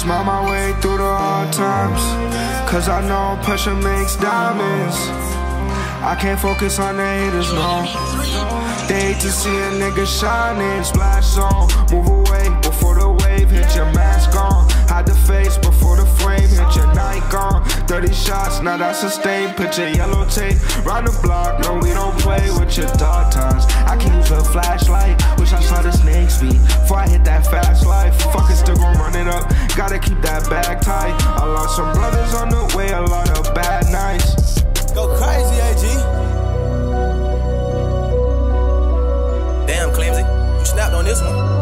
smile my way through the hard times, cause I know pressure makes diamonds. I can't focus on the haters, no. They hate to see a nigga shining. Splash zone, move away before the wave hit your mask on. Hide the face before the frame hit your night gone. 30 shots, now that's sustained. Put your yellow tape round the block. No, we don't play with your dark times. I can use a flashlight. Wish I saw the snake speed before I hit that fast life. Fuck it, still gon' run it up. Gotta keep that bag tight. I lost some brothers on the way, a lot of bad nights. Go crazy, AG. Damn, Clemsy, you snapped on this one.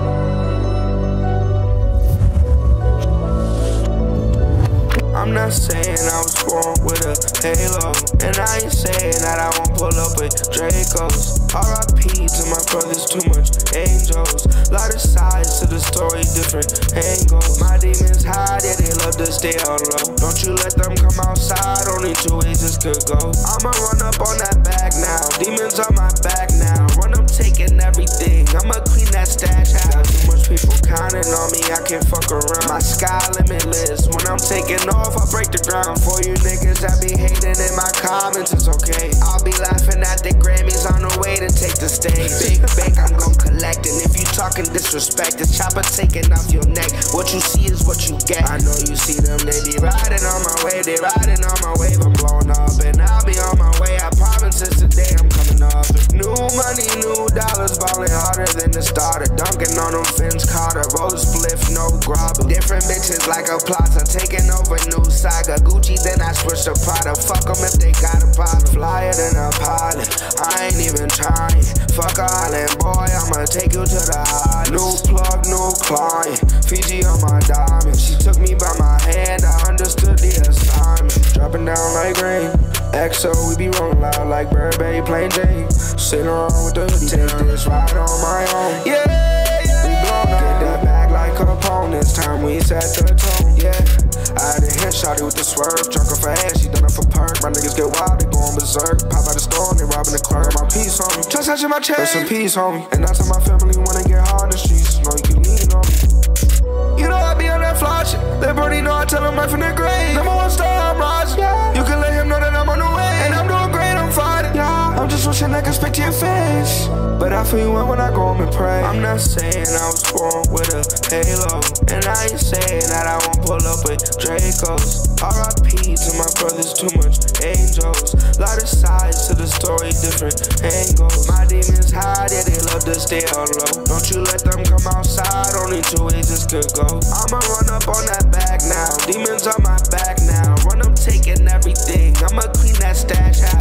I'm not saying I was born with a halo, and I ain't saying that I won't pull up with Dracos. R.I.P. to my brothers, too much angels. Lot of sides to the story, different angles. My demons hide, yeah, they love to stay on low. Don't you let them come outside, only two ways this could go. I'ma run up on that bag now, demons on my back now. Run up taking everything, I'ma clean that stash out. Got too much people counting on me, I can't fuck around. My sky limitless, when I'm taking off, I break the ground. For you niggas that be hating in my comments, it's okay. I'll be laughing at the Grammys on the way to take the stage. Big bank, I'm gon' collect, and if you talking disrespect, the chopper taking off your neck. What you see is what you get. I know you see them, they be riding on my wave, they riding on my wave. I'm blowing up, and I'll be on my way. I promise it's today I'm coming up. New money, new dollars, balling harder than the starter. Dunking on them Fins Carter, roll a spliff, no grabber. Different bitches like a plaza, taking over new saga. Gucci, then I switch to Prada. Fuck them if they got a problem. Flyer than a pilot, I ain't even trying. Fuck a island boy, I'ma take you to the island. New plug, new client, Fiji on my diamond. She took me by my hand, I understood the assignment. Dropping down like rain, XO, we be rolling loud like Burberry, plain Jane. Sitting around with the hoodie, take this ride on my own. Yeah, we blown up, get that bag like Capone. This time we set the tone, yeah. I had a hit shotty with the swerve, drunk off her ass, she done it for perk. My niggas get wild, they going berserk. Pop out the store, they robbing the clerk. My piece on me, just touching my chest. Rest in peace, homie. And that's how my family wanna get hard in the streets. Know you can lean on me. You know I be on that fly shit. They already know I tell them right from the grave. #1 star, I'm rising. Yeah. You can let him know that I'm on the way, and I'm doing great, I'm fighting. Yeah. I'm just wishing I could speak to your face, but I feel you when I go home and pray. I'm not saying I was born with a halo, and I ain't saying that I won't pull up with Dracos. R.I.P. to my brothers, too much angels. Lot of sides to the story, different angles. My demons hide, yeah, they love to stay on low. Don't you let them come outside, only two ways this could go. I'ma run up on that bag now, demons on my back now. Run up taking everything, I'ma clean that stash out.